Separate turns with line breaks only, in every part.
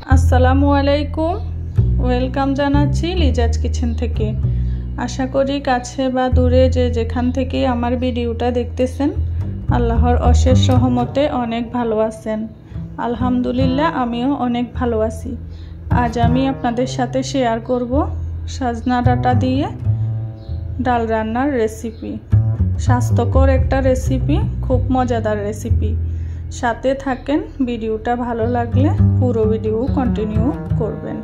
আসসালামু আলাইকুম, ওয়েলকাম জানাচ্ছি লিজাজ কিচেন থেকে। আশা করি কাছে বা দূরে যে যেখান থেকে আমার ভিডিওটা দেখতেছেন আল্লাহর অশেষ রহমতে অনেক ভালো আছেন। আলহামদুলিল্লাহ, আমিও অনেক ভালো আছি। আজ আমি আপনাদের সাথে শেয়ার করব সাজনা ডাঁটা দিয়ে ডাল রান্নার রেসিপি। স্বাস্থ্যকর একটা রেসিপি, খুব মজাদার রেসিপি। সাথে থাকেন, ভিডিওটা ভালো লাগলে পুরো ভিডিও কন্টিনিউ করবেন।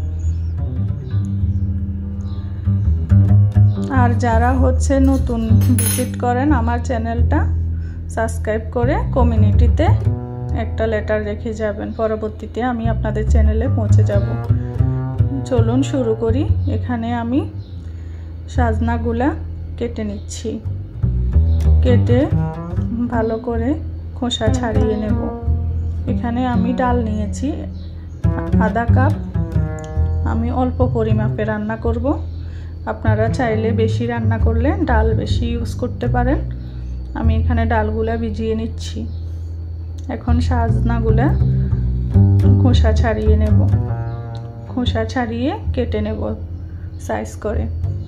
আর যারা নতুন ভিজিট করেন আমার চ্যানেলটা, সাবস্ক্রাইব করে কমিউনিটিতে একটা লেটার রেখে যাবেন, পরবর্তীতে আমি আপনাদের চ্যানেলে পৌঁছে যাব। চলুন শুরু করি। এখানে আমি সাজনাগুলা কেটে নিচ্ছি। কেটে ভালো করে খোসা ছাড়িয়ে নেব। এখানে আমি ডাল নিয়েছি আধা কাপ। আমি অল্প পরিমাপে রান্না করব। আপনারা চাইলে বেশি রান্না করলে ডাল বেশি ইউজ করতে পারেন। আমি এখানে ডালগুলা ভিজিয়ে নিচ্ছি। এখন সাজনাগুলা খোসা ছাড়িয়ে নেব। খোসা ছাড়িয়ে কেটে নেব সাইজ করে।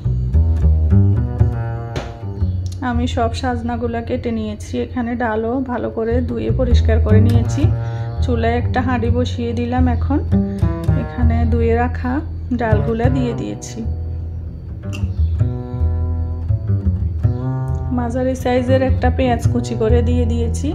আমি সব সাজনাগুলা কেটে নিয়েছি। এখানে ডালও ভালো করে ধুয়ে পরিষ্কার করে নিয়েছি। চুলায় একটা হাঁড়ি বসিয়ে দিলাম। এখন এখানে ধুয়ে রাখা ডালগুলা দিয়ে দিয়েছি। মাঝারি সাইজের একটা পেঁয়াজ কুচি করে দিয়ে দিয়েছি।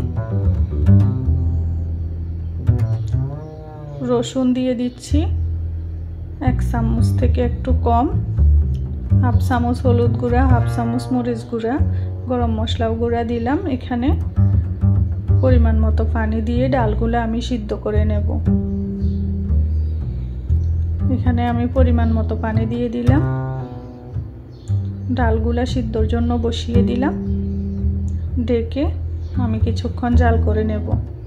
রসুন দিয়ে দিচ্ছি 1 চামচ থেকে একটু কম। হাফ চামচ হলুদ গুঁড়া, হাফ চামচ মরিচ গুঁড়া, গরম মশলা গুঁড়া দিলাম। এখানে পরিমাণ মতো পানি দিয়ে ডালগুলো আমি সিদ্ধ করে নেব। এখানে আমি পরিমাণ মতো পানি দিয়ে দিলাম। ডালগুলা সিদ্ধর জন্য বসিয়ে দিলাম। ঢেকে আমি কিছুক্ষণ জাল করে নেব।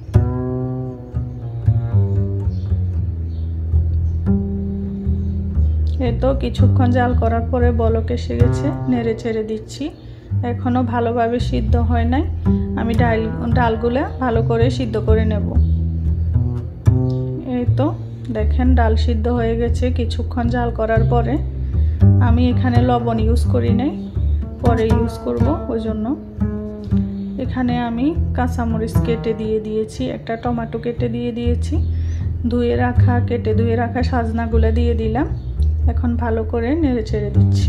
তো কিছুক্ষণ জাল করার পরে বলক এসে গেছে, নেড়ে ছেড়ে দিচ্ছি। এখনো ভালোভাবে সিদ্ধ হয় নাই। আমি ডালগুলা ভালো করে সিদ্ধ করে নেব। এই তো দেখেন ডাল সিদ্ধ হয়ে গেছে কিছুক্ষণ জাল করার পরে। আমি এখানে লবণ ইউজ করি নাই, পরে ইউজ করব, ওই জন্য। এখানে আমি কাঁচামরিচ কেটে দিয়ে দিয়েছি, একটা টমেটো কেটে দিয়ে দিয়েছি। কেটে ধুয়ে রাখা সাজনাগুলো দিয়ে দিলাম। এখন ভালো করে নেড়ে ছেড়ে দিচ্ছি।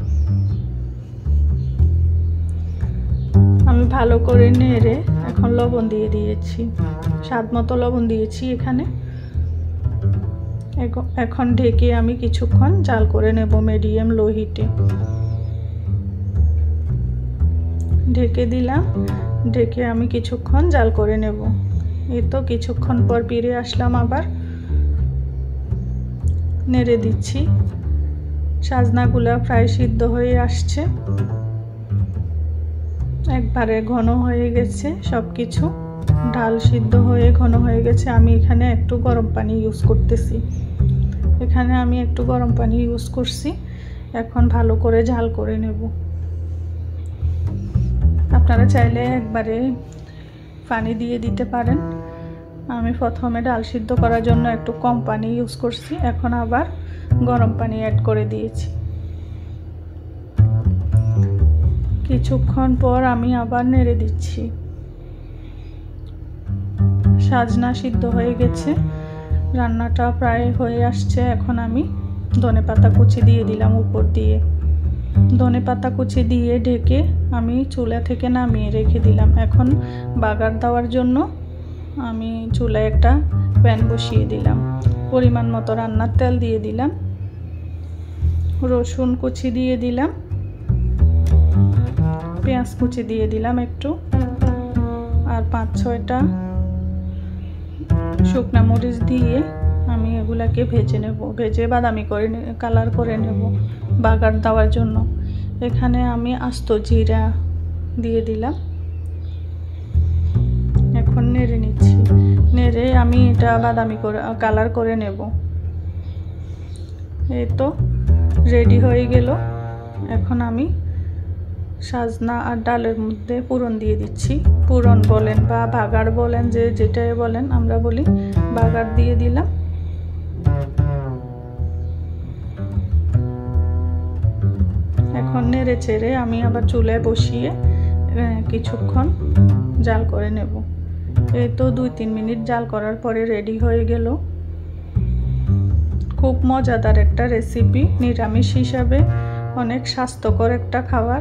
আমি ভালো করে নেড়ে এখন লবণ দিয়ে দিয়েছি, স্বাদ মতো লবণ দিয়েছি এখানে। এখন ঢেকে আমি কিছুক্ষণ জাল করে নেব মিডিয়াম লো হিটে। ঢেকে দিলাম। ঢেকে আমি কিছুক্ষণ জাল করে নেব। এই তো কিছুক্ষণ পর ফিরে আসলাম, আবার নেড়ে দিচ্ছি। সাজনাগুলা প্রায় সিদ্ধ হয়ে আসছে, একবারে ঘন হয়ে গেছে সব কিছু। ডাল সিদ্ধ হয়ে ঘন হয়ে গেছে। আমি এখানে একটু গরম পানি ইউজ করতেছি। এখানে আমি একটু গরম পানি ইউজ করছি। এখন ভালো করে ঝাল করে নেব। আপনারা চাইলে একবারে পানি দিয়ে দিতে পারেন। আমি প্রথমে ডাল সিদ্ধ করার জন্য একটু কম পানি ইউজ করছি। এখন আবার গরম পানি অ্যাড করে দিয়েছি। কিছুক্ষণ পর আমি আবার নেড়ে দিচ্ছি। সাজনা সিদ্ধ হয়ে গেছে, রান্নাটা প্রায় হয়ে আসছে। এখন আমি ধনেপাতা কুচি দিয়ে দিলাম উপর দিয়ে। ধনেপাতা কুচি দিয়ে ঢেকে আমি চুলা থেকে নামিয়ে রেখে দিলাম। এখন বাগার দেওয়ার জন্য আমি চুলায় একটা প্যান বসিয়ে দিলাম। পরিমাণ মতো রান্নার তেল দিয়ে দিলাম। রসুন কুচি দিয়ে দিলাম, পেঁয়াজ কুচি দিয়ে দিলাম একটু, আর 5-6টা শুকনা মরিচ দিয়ে আমি এগুলাকে ভেজে নেব। ভেজে বাদামি করে কালার করে নেব বাগার দেওয়ার জন্য। এখানে আমি আস্ত জিরা দিয়ে দিলাম। এখন নেড়ে নিচ্ছি। নেড়ে আমি এটা বাদামি করে কালার করে নেব। এই তো রেডি হয়ে গেল। এখন আমি সাজনা আর ডালের মধ্যে পুরন দিয়ে দিচ্ছি। পুরন বলেন বা বাগার বলেন, যেটাই বলেন, আমরা বলি বাগার দিয়ে দিলাম। নেড়ে চেড়ে আমি আবার চুলায় বসিয়ে কিছুক্ষণ জাল করে নেব। এই তো 2-3 মিনিট জাল করার পরে রেডি হয়ে গেল। খুব মজাদার একটা রেসিপি, নিরামিষ হিসাবে অনেক স্বাস্থ্যকর একটা খাবার।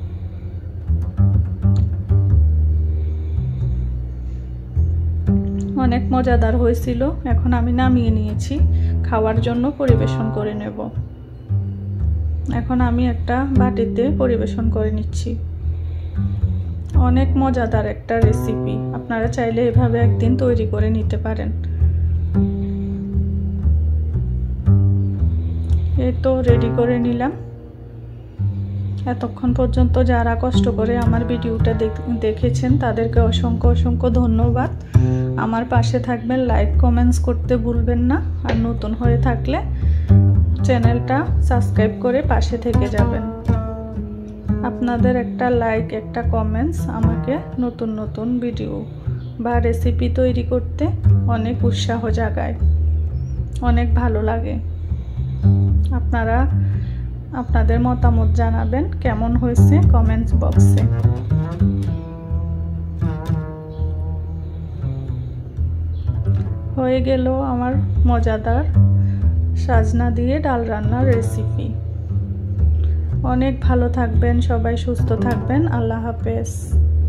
অনেক মজাদার হয়েছিল। এখন আমি নামিয়ে নিয়েছি, খাওয়ার জন্য পরিবেশন করে নেব। এখন আমি একটা বাটিতে পরিবেশন করে নিচ্ছি। অনেক মজাদার একটা রেসিপি, আপনারা চাইলে এভাবে একদিন তৈরি করে নিতে পারেন। এই তো রেডি করে নিলাম। এতক্ষণ পর্যন্ত যারা কষ্ট করে আমার ভিডিওটা দেখেছেন তাদেরকে অসংখ্য অসংখ্য ধন্যবাদ। আমার পাশে থাকবেন, লাইক কমেন্টস করতে ভুলবেন না। আর নতুন হয়ে থাকলে চ্যানেলটা সাবস্ক্রাইব করে পাশে থেকে যাবেন। আপনাদের একটা লাইক, একটা কমেন্টস আমাকে নতুন নতুন ভিডিও বা রেসিপি তৈরি করতে অনেক উৎসাহ জাগায়, অনেক ভালো লাগে। আপনারা আপনাদের মতামত জানাবেন কেমন হয়েছে কমেন্টস বক্সে। হয়ে গেল আমার মজাদার সাজনা দিয়ে ডাল রান্নার রেসিপি। অনেক ভালো থাকবেন সবাই, সুস্থ থাকবেন। আল্লাহ হাফেজ।